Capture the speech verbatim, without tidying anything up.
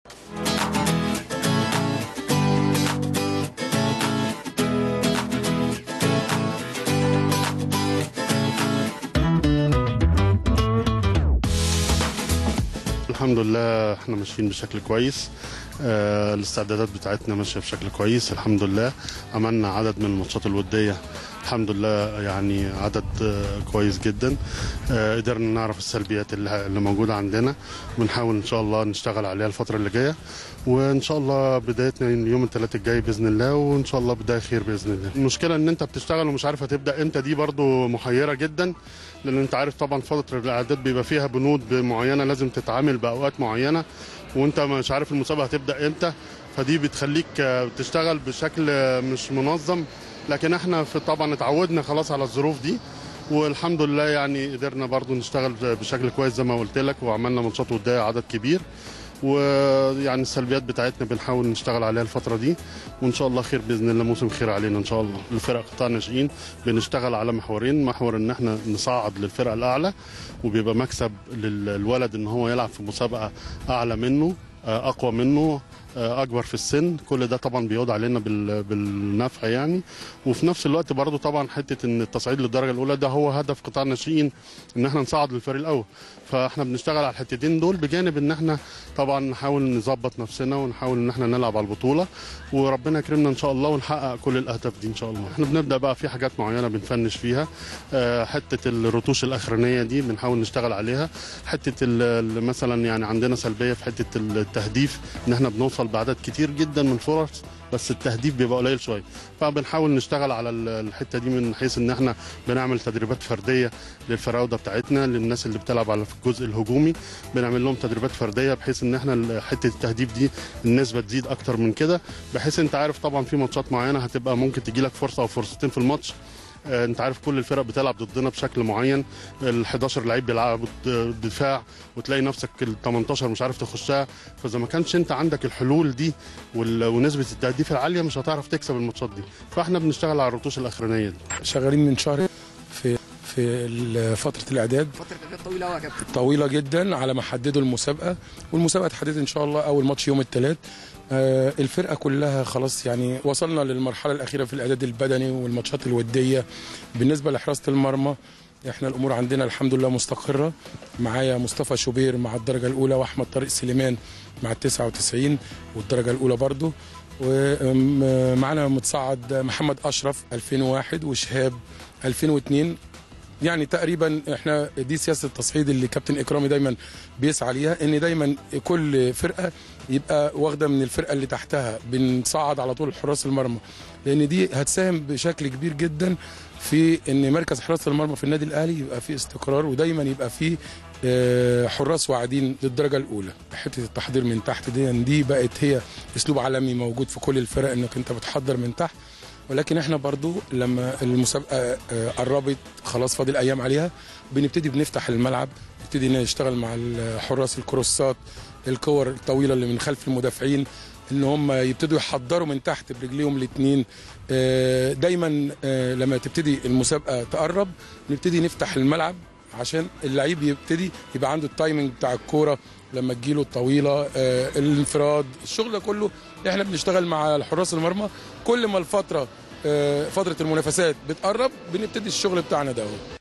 الحمد لله احنا ماشيين بشكل كويس. آه الاستعدادات بتاعتنا ماشيه بشكل كويس الحمد لله. عملنا عدد من الماتشات الوديه الحمد لله، يعني عدد آه كويس جدا. آه قدرنا نعرف السلبيات اللي, اللي موجوده عندنا، ونحاول ان شاء الله نشتغل عليها الفتره اللي جايه، وان شاء الله بدايتنا يوم الثلاث الجاي باذن الله، وان شاء الله بدايه خير باذن الله. المشكله ان انت بتشتغل ومش عارف هتبدا امتى، دي برضو محيره جدا، لان انت عارف طبعا فتره الاعداد بيبقى فيها بنود معينه لازم تتعامل باوقات معينه، وانت مش عارف المسابقه هتبدا امتى، فدي بتخليك تشتغل بشكل مش منظم. لكن احنا في طبعا اتعودنا خلاص على الظروف دي، والحمد لله يعني قدرنا برضو نشتغل بشكل كويس زي ما قلت لك، وعملنا ماتشات وديه عدد كبير، ويعني السلبيات بتاعتنا بنحاول نشتغل عليها الفتره دي، وان شاء الله خير باذن الله، موسم خير علينا ان شاء الله. الفرق قطاع الناشئين بنشتغل على محورين، محور ان احنا نصعد للفرقه الاعلى، وبيبقى مكسب للولد ان هو يلعب في مسابقه اعلى منه، اقوى منه، اكبر في السن، كل ده طبعا بيعود علينا بالنفع يعني. وفي نفس الوقت برضو طبعا حته ان التصعيد للدرجه الاولى ده هو هدف قطاع الناشئين، ان احنا نصعد للفريق الاول، فاحنا بنشتغل على الحتتين دول، بجانب ان احنا طبعا نحاول نظبط نفسنا ونحاول ان احنا نلعب على البطوله، وربنا يكرمنا ان شاء الله ونحقق كل الاهداف دي ان شاء الله. احنا بنبدا بقى في حاجات معينه بنفنش فيها، حته الرتوش الاخرانيه دي بنحاول نشتغل عليها، حته مثلا يعني عندنا سلبيه في حته التهديف، ان احنا بنوصل بعدد كتير جدا من فرص بس التهديف بيبقى قليل شويه، فبنحاول نشتغل على الحته دي من حيث ان احنا بنعمل تدريبات فرديه للفراوده بتاعتنا، للناس اللي بتلعب على الجزء الهجومي بنعمل لهم تدريبات فرديه، بحيث ان احنا حته التهديف دي النسبه تزيد اكتر من كده، بحيث انت عارف طبعا في ماتشات معينه هتبقى ممكن تجي لك فرصه او فرصتين في الماتش، انت عارف كل الفرق بتلعب ضدنا بشكل معين، ال حداشر لعيب بيلعبوا دفاع، وتلاقي نفسك ال تمنتاشر مش عارف تخشها، فاذا ما كانش انت عندك الحلول دي ونسبه التهديف العاليه مش هتعرف تكسب الماتشات دي، فاحنا بنشتغل على الرتوش الاخرانيه دي. شغالين من شهر في في فتره الاعداد، فتره الاعداد طويله قوي يا كابتن، طويله جدا على ما حددوا المسابقه، والمسابقه اتحددت ان شاء الله اول ماتش يوم الثلاث. آه الفرقه كلها خلاص يعني وصلنا للمرحله الاخيره في الاعداد البدني والماتشات الوديه. بالنسبه لحراسه المرمى احنا الامور عندنا الحمد لله مستقره، معايا مصطفى شوبير مع الدرجه الاولى، واحمد طارق سليمان مع التسعة وتسعين والدرجه الاولى برضو، ومعانا متصعد محمد اشرف ألفين وواحد وشهاب ألفين واثنين. يعني تقريبا احنا دي سياسه التصعيد اللي كابتن اكرامي دايما بيسعى ليها، ان دايما كل فرقه يبقى واخده من الفرقه اللي تحتها، بنصعد على طول حراس المرمى، لان دي هتساهم بشكل كبير جدا في ان مركز حراسه المرمى في النادي الاهلي يبقى فيه استقرار، ودايما يبقى فيه حراس واعدين للدرجه الاولى. حته التحضير من تحت دي دي بقت هي اسلوب عالمي موجود في كل الفرق، انك انت بتحضر من تحت، ولكن احنا برضو لما المسابقه قربت خلاص فاضل ايام عليها، بنبتدي بنفتح الملعب، نبتدي نشتغل مع الحراس الكروسات، الكور الطويله اللي من خلف المدافعين، ان هم يبتدوا يحضروا من تحت برجليهم الاثنين. دايما لما تبتدي المسابقه تقرب نبتدي نفتح الملعب عشان اللعيب يبتدي يبقى عنده التايمنج بتاع الكوره لما تجيله الطويله، الانفراد، الشغل ده كله احنا بنشتغل مع الحراس المرمى. كل ما الفتره فتره المنافسات بتقرب بنبتدي الشغل بتاعنا ده.